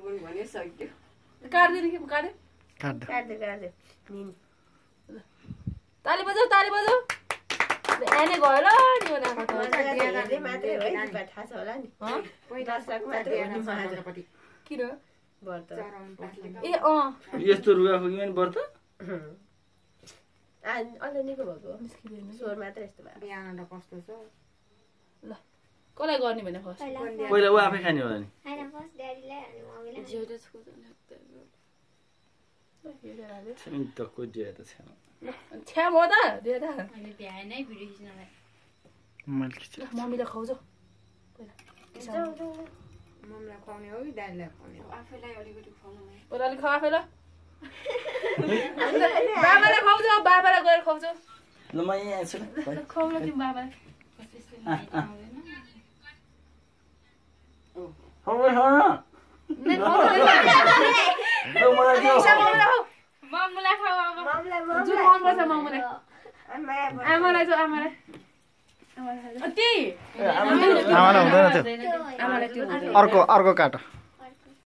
पनि भने सक्यो काट्दिन कि काट्दे काट्दे ताली बजाऊ एने गयो ल नियोना मात्रै हो है थाहा छ होला नि दर्शक मात्रै हो नि महाजपट्टि किन व्रत ए यस्तो रुगा खुगी पनि व्रत अलनिको भएको स्वर मात्र यस्तो भयो बिहान कस्तो छ ल कसलाई गर्ने भने फर्स्ट पहिला उ आफै खाने होला नि हैन फर्स्ट ड्याडीलाई अनि मम्मीलाई जिउले छुको त को दिए त छ छ्या भयो त दिए त अनि भ्याए नै भिडियो खिच्नलाई मैले खिच्छ मम्मीले खुवाउँछ मम्मीलाई खुवाउने हो कि दाइलाई खुवाउने हो आफैलाई अलिकति खुवाउनु पहिला अलि खा आफैलाई बाबालाई खुवाउँछ बाबालाई गएर खुवाउँछ ल म यहाँ छु खुवाउनु तिमी बाबालाई हो मलाई के मम्मीलाई खाऊ अब मम्मीलाई जुन मन पर्छ मम्मीलाई आमालाई जो आमालाई आमालाई हुँदैन त्यो आमालाई त्यो अर्को काट